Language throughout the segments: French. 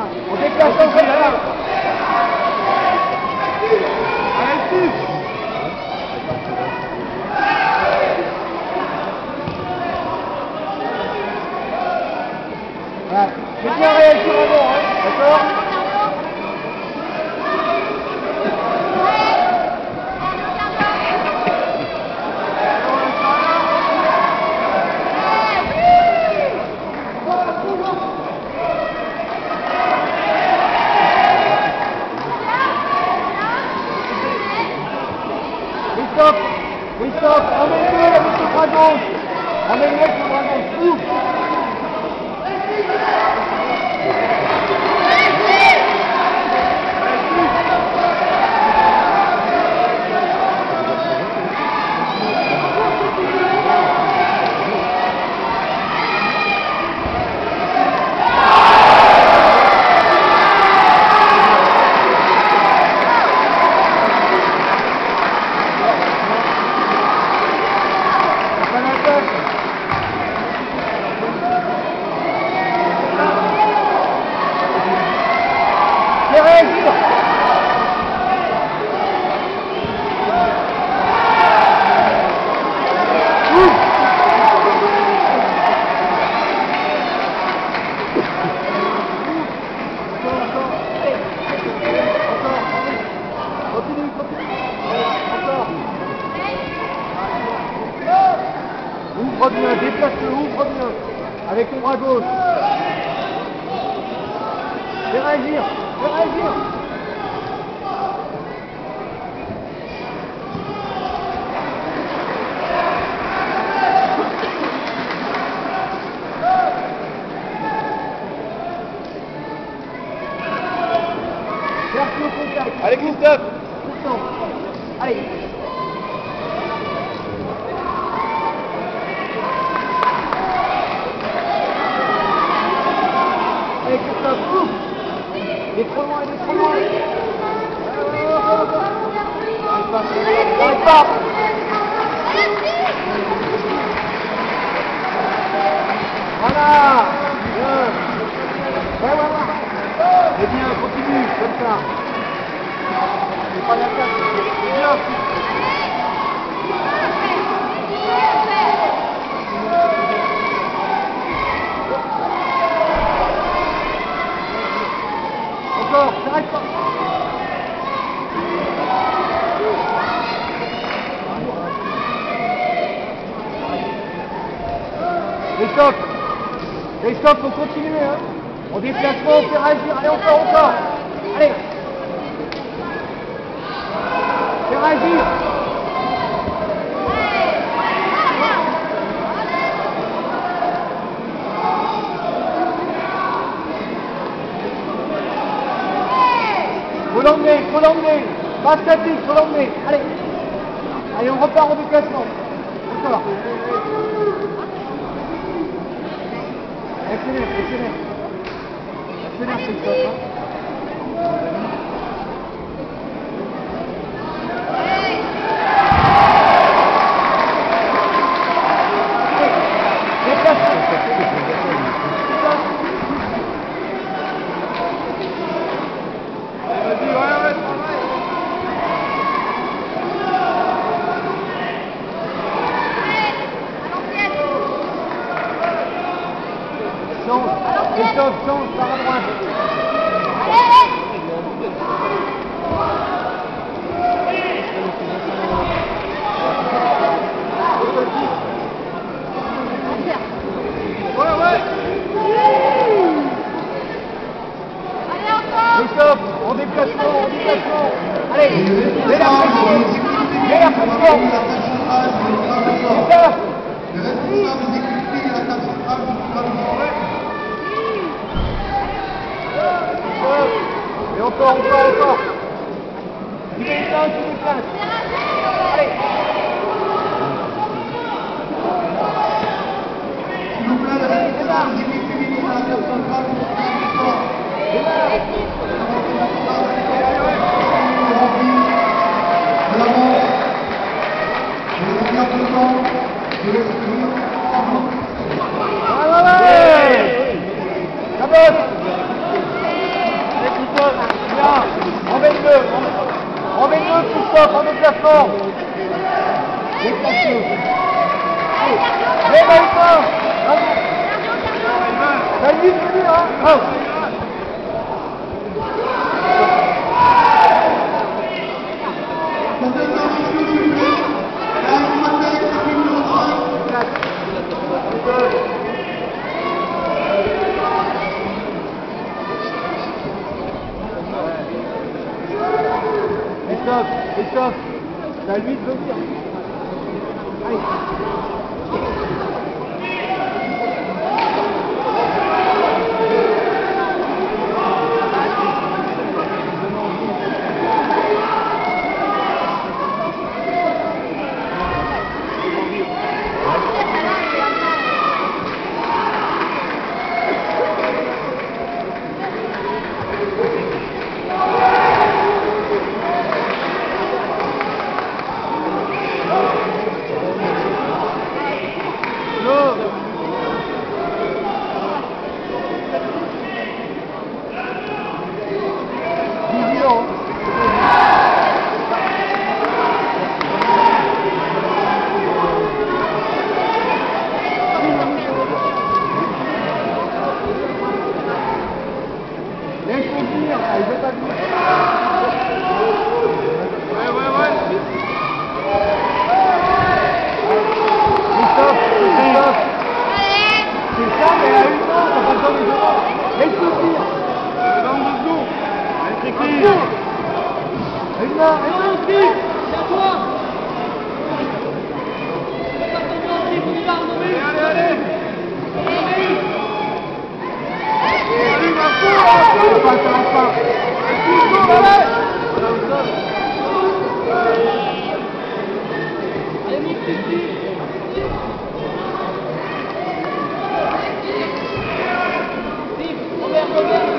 On déplace comme ça. Allez, ouais. C'est bien réagir avant, hein. D'accord? Christophe, emmène-le avec le bras gauche. Emmène-le avec le bras gauche. Ouvre bien, déplace-le, ouvre bien, avec ton bras gauche. Fais réagir, fais réagir. Cherche le contact. Allez Christophe. Allez. Allez Christophe, ouf. Il est trop loin, il est trop loin. N'arrive pas. Voilà. Ouais. C'est bien, continue, comme ça. C'est pas la tête, c'est bien. Encore, t'arrêtes pas. Christophe, faut continuer, hein. En déplacement, on fait réagir. Allez, encore. Allez. Fais réagir. Faut l'emmener. Pas statique, faut l'emmener. Allez, on repart en déplacement. Encore. Accélère, Christophe, hein. Christophe, change, par à droite. Ouais. Christophe, en déplacement. Allez, mets la pression. Christophe. Et encore. Tu déplaces. Allez. S'il vous plaît, le responsable des équipes féminines à la centrale pour La bosse. stop, en déplacement. Déplacement. Réveille-toi. Ça y est, c'est bien, hein. Oh. Stop, c'est à lui de venir. Allez.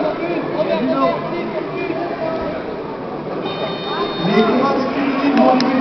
Les coureurs de